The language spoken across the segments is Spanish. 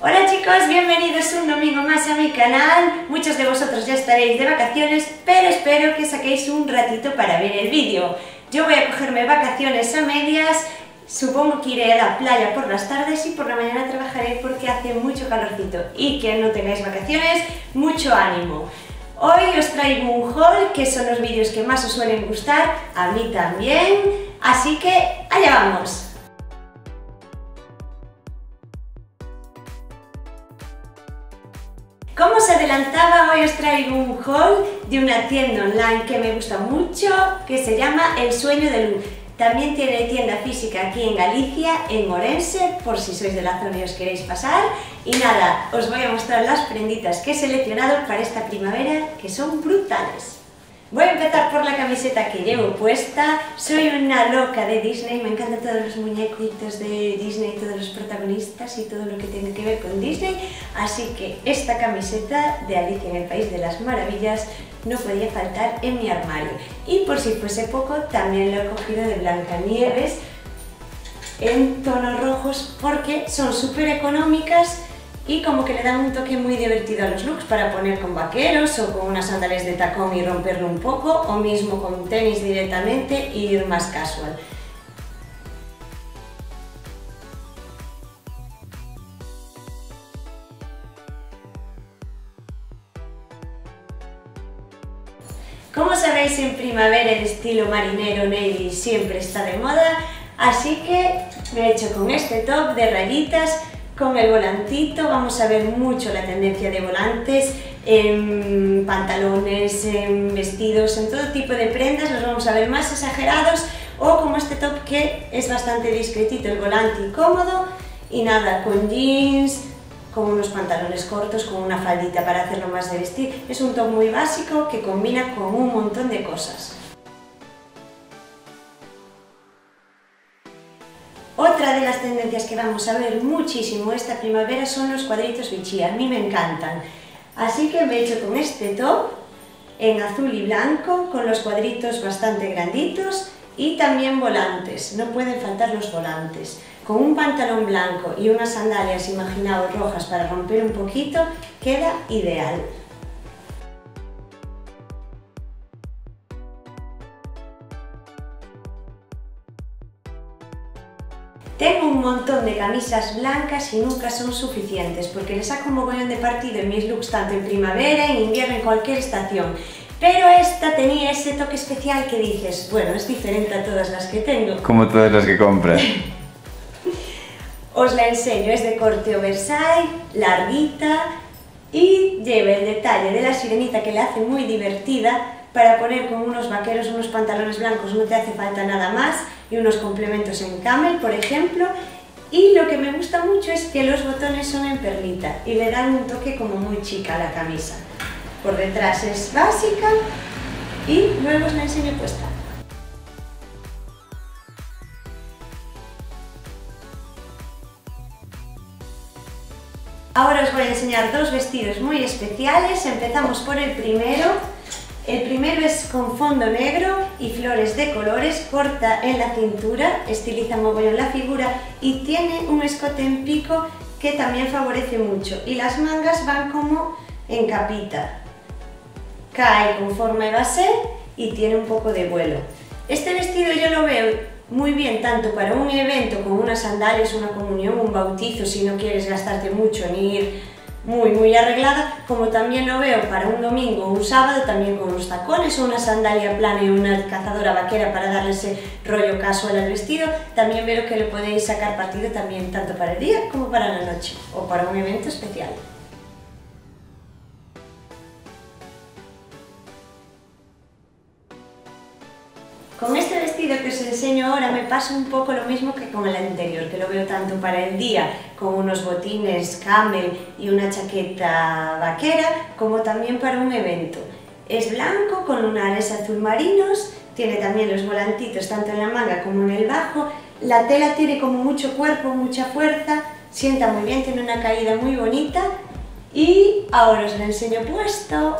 Hola chicos, bienvenidos un domingo más a mi canal. Muchos de vosotros ya estaréis de vacaciones, pero espero que saquéis un ratito para ver el vídeo. Yo voy a cogerme vacaciones a medias, supongo que iré a la playa por las tardes y por la mañana trabajaré porque hace mucho calorcito. Y que no tengáis vacaciones, mucho ánimo. Hoy os traigo un haul, que son los vídeos que más os suelen gustar, a mí también, así que allá vamos. Como os adelantaba, hoy os traigo un haul de una tienda online que me gusta mucho, que se llama El Sueño de Lu. También tiene tienda física aquí en Galicia, en Orense, por si sois de la zona y os queréis pasar. Y nada, os voy a mostrar las prenditas que he seleccionado para esta primavera, que son brutales. Voy a empezar por la camiseta que llevo puesta. Soy una loca de Disney, me encantan todos los muñequitos de Disney, todos los protagonistas y todo lo que tiene que ver con Disney. Así que esta camiseta de Alicia en el País de las Maravillas no podía faltar en mi armario. Y por si fuese poco, también lo he cogido de Blancanieves en tonos rojos porque son súper económicas y como que le dan un toque muy divertido a los looks para poner con vaqueros o con unas sandalias de tacón y romperlo un poco, o mismo con tenis directamente e ir más casual. Como sabéis, en primavera el estilo marinero navy siempre está de moda, así que me he hecho con este top de rayitas, con el volantito. Vamos a ver mucho la tendencia de volantes en pantalones, en vestidos, en todo tipo de prendas. Los vamos a ver más exagerados o como este top que es bastante discretito, el volante y cómodo, y nada, con jeans, con unos pantalones cortos, con una faldita para hacerlo más de vestir. Es un top muy básico que combina con un montón de cosas. Otra de las tendencias que vamos a ver muchísimo esta primavera son los cuadritos Vichy, a mí me encantan. Así que me he hecho con este top en azul y blanco, con los cuadritos bastante granditos y también volantes, no pueden faltar los volantes. Con un pantalón blanco y unas sandalias, imaginaos, rojas para romper un poquito, queda ideal. Tengo un montón de camisas blancas y nunca son suficientes porque le saco un mogollón de partido en mis looks tanto en primavera, en invierno, en cualquier estación. Pero esta tenía ese toque especial que dices, bueno, es diferente a todas las que tengo. Como todas las que compras. Os la enseño, es de corte oversize, larguita y lleva el detalle de la sirenita que la hace muy divertida. Para poner con unos vaqueros, unos pantalones blancos no te hace falta nada más, y unos complementos en camel, por ejemplo. Y lo que me gusta mucho es que los botones son en perlita y le dan un toque como muy chica a la camisa. Por detrás es básica y luego os la enseño puesta. Ahora os voy a enseñar dos vestidos muy especiales. Empezamos por el primero. El primero es con fondo negro y flores de colores, corta en la cintura, estiliza mogollón la figura y tiene un escote en pico que también favorece mucho, y las mangas van como en capita. Cae con forma de base y tiene un poco de vuelo. Este vestido yo lo veo muy bien tanto para un evento con unas sandalias, una comunión, un bautizo, si no quieres gastarte mucho en ir muy arreglada, como también lo veo para un domingo o un sábado también con unos tacones o una sandalia plana y una cazadora vaquera para darle ese rollo casual al vestido. También veo que le podéis sacar partido también tanto para el día como para la noche o para un evento especial. Con este vestido que os enseño ahora me pasa un poco lo mismo que con el anterior, que lo veo tanto para el día con unos botines camel y una chaqueta vaquera, como también para un evento. Es blanco con lunares azul marinos, tiene también los volantitos tanto en la manga como en el bajo, la tela tiene como mucho cuerpo, mucha fuerza, sienta muy bien, tiene una caída muy bonita y ahora os lo enseño puesto.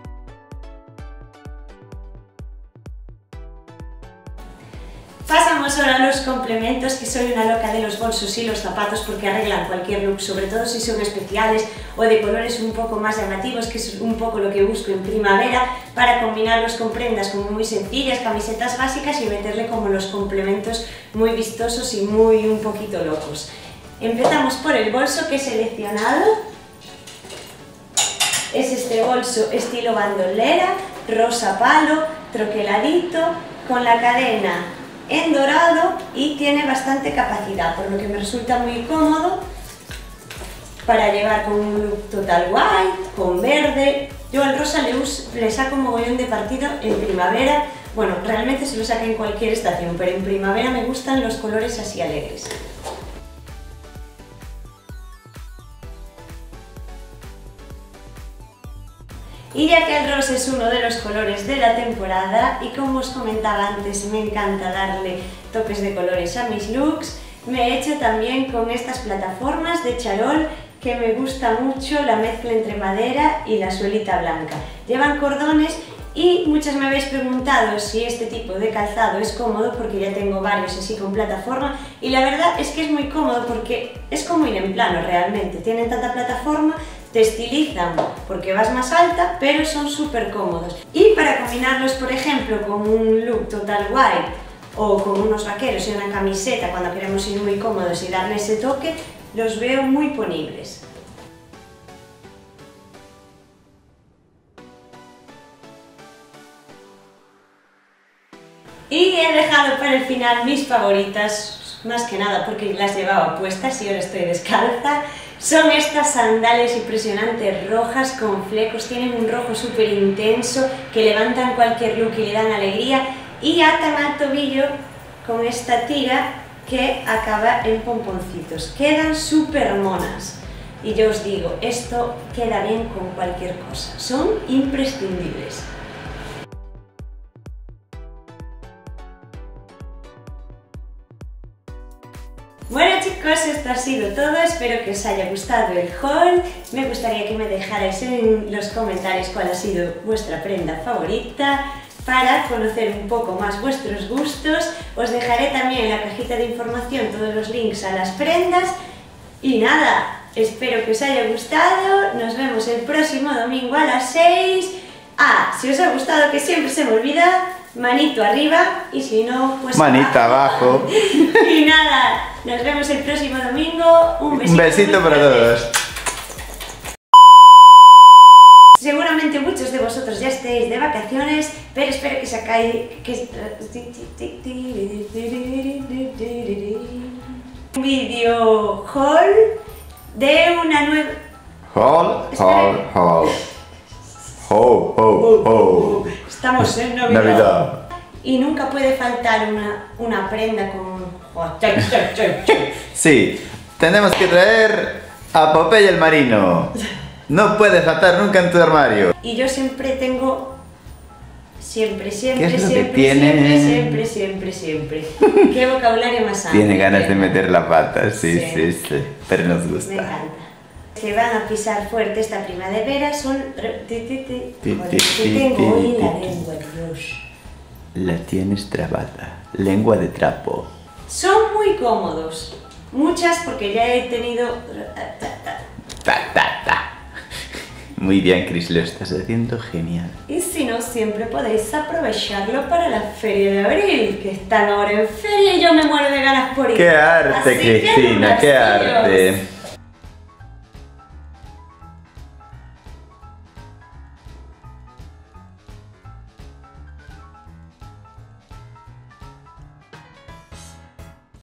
Pasamos ahora a los complementos, que soy una loca de los bolsos y los zapatos porque arreglan cualquier look, sobre todo si son especiales o de colores un poco más llamativos, que es un poco lo que busco en primavera, para combinarlos con prendas como muy sencillas, camisetas básicas y meterle como los complementos muy vistosos y muy un poquito locos. Empezamos por el bolso que he seleccionado. Es este bolso estilo bandolera, rosa palo, troqueladito, con la cadena en dorado y tiene bastante capacidad, por lo que me resulta muy cómodo para llevar con un look total white, con verde. Yo al rosa le saco un mogollón de partido en primavera. Bueno, realmente se lo saca en cualquier estación, pero en primavera me gustan los colores así alegres. Y ya que el rosa es uno de los colores de la temporada y como os comentaba antes me encanta darle toques de colores a mis looks, me he hecho también con estas plataformas de charol que me gusta mucho la mezcla entre madera y la suelita blanca. Llevan cordones y muchas me habéis preguntado si este tipo de calzado es cómodo porque ya tengo varios así con plataforma y la verdad es que es muy cómodo porque es como ir en plano realmente. Tienen tanta plataforma, te estilizan porque vas más alta, pero son súper cómodos. Y para combinarlos, por ejemplo, con un look total white o con unos vaqueros y una camiseta cuando queremos ir muy cómodos y darle ese toque, los veo muy ponibles. Y he dejado para el final mis favoritas, más que nada porque las llevaba puestas y ahora estoy descalza. Son estas sandalias impresionantes rojas con flecos, tienen un rojo súper intenso que levantan cualquier look y le dan alegría y atan al tobillo con esta tira que acaba en pomponcitos. Quedan súper monas y yo os digo, esto queda bien con cualquier cosa, son imprescindibles. Bueno chicos, esto ha sido todo, espero que os haya gustado el haul. Me gustaría que me dejarais en los comentarios cuál ha sido vuestra prenda favorita para conocer un poco más vuestros gustos. Os dejaré también en la cajita de información todos los links a las prendas. Y nada, espero que os haya gustado, nos vemos el próximo domingo a las 6. Si os ha gustado, que siempre se me olvida, manito arriba y si no, pues manita abajo. Y nada, nos vemos el próximo domingo. Un besito para todos. Seguramente muchos de vosotros ya estéis de vacaciones, pero espero que sacáis un vídeo haul de una nueva... Haul. Ho. Estamos en Navidad. Y nunca puede faltar una prenda con... Sí, tenemos que traer a Popeye el marino. No puede faltar nunca en tu armario. Y yo siempre tengo... Siempre. ¿Qué es lo que tiene? Siempre. Qué vocabulario más amplio. Tiene ganas de meter la pata, sí. Pero nos gusta. Me encanta. Que van a pisar fuerte esta primavera son... Joder, que tengo hoy la lengua, Dios. La tienes trabada. Lengua de trapo. Son muy cómodos. Muchas porque ya he tenido... Muy bien, Chris, lo estás haciendo genial. Y si no, siempre podéis aprovecharlo para la Feria de Abril, que están ahora en feria y yo me muero de ganas por ir. ¡Qué arte, Cristina! ¡Qué arte!